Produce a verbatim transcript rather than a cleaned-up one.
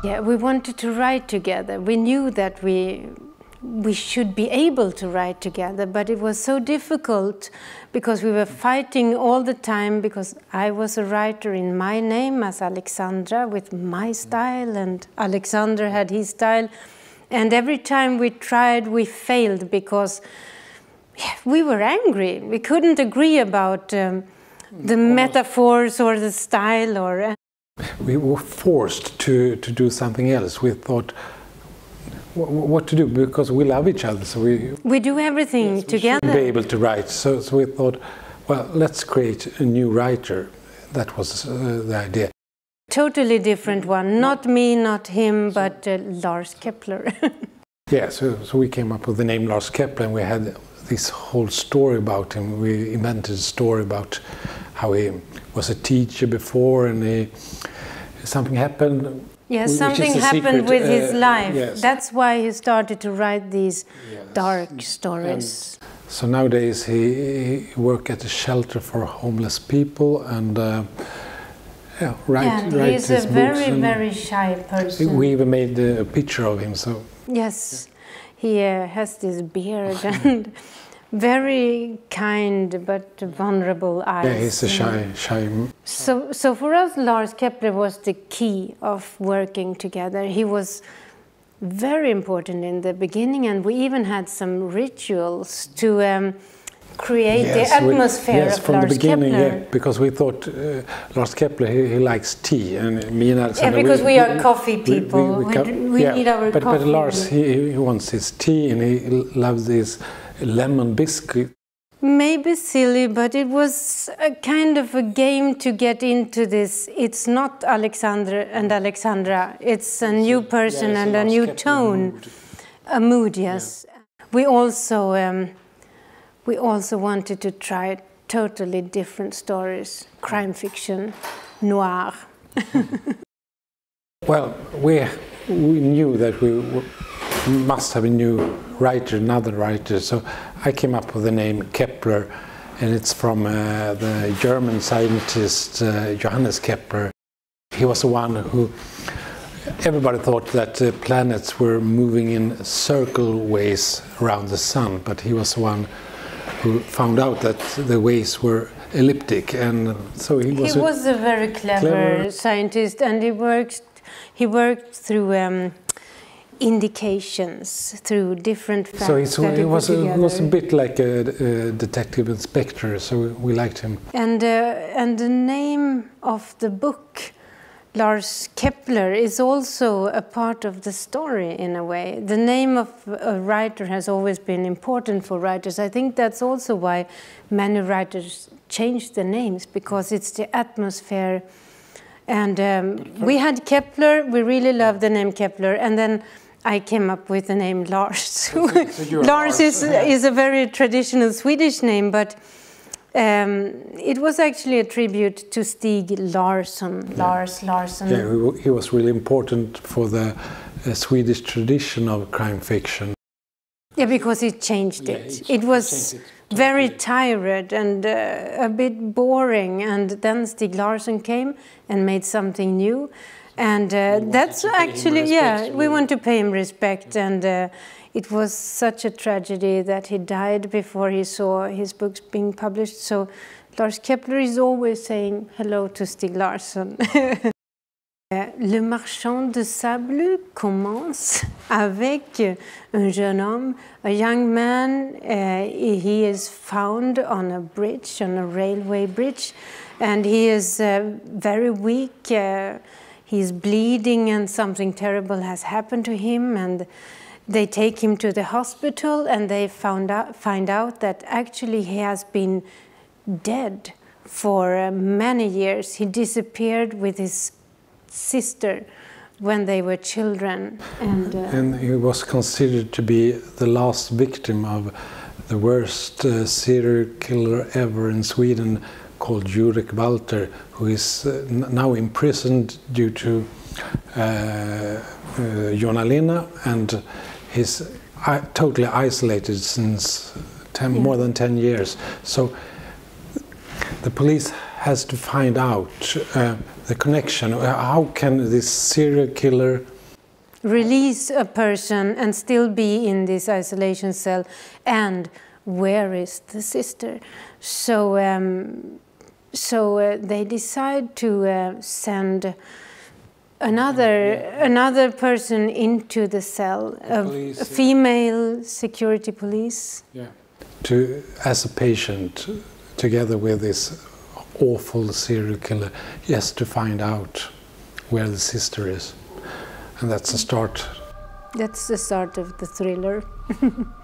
Yeah, we wanted to write together. We knew that we we should be able to write together, but it was so difficult because we were fighting all the time, because I was a writer in my name as Alexandra with my style, and Alexander had his style. And every time we tried, we failed because we were angry. We couldn't agree about um, the Almost. metaphors or the style. Or uh, we were forced to, to do something else. We thought, what to do, because we love each other, so we we do everything yes, we together. Be able to write, so so we thought, well, let's create a new writer. That was uh, the idea. Totally different one, not me, not him, but uh, Lars Kepler. Yeah, so so we came up with the name Lars Kepler, and we had this whole story about him. We invented a story about how he was a teacher before, and he, something happened. Yes, something happened with his life. Yes. That's why he started to write these yes. dark stories. And so nowadays he, he works at a shelter for homeless people, and uh, yeah, write, yeah, write he's his a very, books, very shy person. We even made a picture of him. So yes, he uh, has this beard and very kind but vulnerable eyes. Yeah, he's a shy, shy. So, so for us, Lars Kepler was the key of working together. He was very important in the beginning, and we even had some rituals to um, create yes, the atmosphere we, yes, of from Lars the beginning, Kepler. Yeah, because we thought uh, Lars Kepler, he, he likes tea, and me and Alexander. Yeah, because we, we are coffee people. We, we, we, we yeah, need our but, coffee. But Lars, he, he wants his tea, and he loves this lemon biscuit. Maybe silly, but it was a kind of a game to get into this. It's not Alexander and Alexandra. It's a new person yeah, and a, a new tone, mood. a mood. Yes. Yeah. We also um, we also wanted to try totally different stories, crime fiction, noir. Well, we we knew that we must have a new writer, another writer. So I came up with the name Kepler, and it's from uh, the German scientist uh, Johannes Kepler. He was the one who, everybody thought that uh, planets were moving in circle ways around the sun, but he was the one who found out that the ways were elliptic, and so he was. He a, was a very clever, clever scientist, and he worked. He worked through. Um, indications through different facts. So it's, that he was, a, he was a bit like a, a detective inspector, so we, we liked him. And, uh, and the name of the book, Lars Kepler, is also a part of the story in a way. The name of a writer has always been important for writers. I think that's also why many writers change the names, because it's the atmosphere. And um, we had Kepler, we really loved the name Kepler, and then I came up with the name Lars. So so Lars is, is a very traditional Swedish name, but um, it was actually a tribute to Stig Larsson, yeah. Lars Larsson. Yeah, he was really important for the uh, Swedish tradition of crime fiction. Yeah, because he changed it. Yeah, it, it was changed it totally. Very tired and uh, a bit boring, and then Stig Larsson came and made something new. And uh, that's actually, yeah, we want to pay him respect, and uh, it was such a tragedy that he died before he saw his books being published. So Lars Kepler is always saying hello to Stig Larsson. Le Marchand de Sable commence avec un jeune homme, a young man. Uh, he is found on a bridge, on a railway bridge, and he is uh, very weak. Uh, He's bleeding, and something terrible has happened to him, and they take him to the hospital, and they found out, find out that actually he has been dead for uh, many years. He disappeared with his sister when they were children. And, uh, and he was considered to be the last victim of the worst uh, serial killer ever in Sweden, called Jurek Walter, who is uh, now imprisoned due to uh, uh, Johanna Linna, and he's uh, totally isolated since ten, yeah. more than ten years. So the police has to find out uh, the connection. How can this serial killer release a person and still be in this isolation cell, and where is the sister? So, um, so uh, they decide to uh, send another yeah. another person into the cell, a, police, a female security police. Yeah. To as a patient, together with this awful serial killer, yes, to find out where the sister is, and that's the start. That's the start of the thriller.